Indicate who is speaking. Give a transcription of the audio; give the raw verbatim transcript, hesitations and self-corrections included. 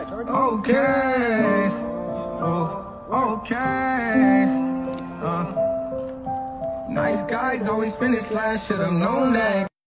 Speaker 1: Okay. Oh, okay. Uh. Nice guys always finish last. Should've known that.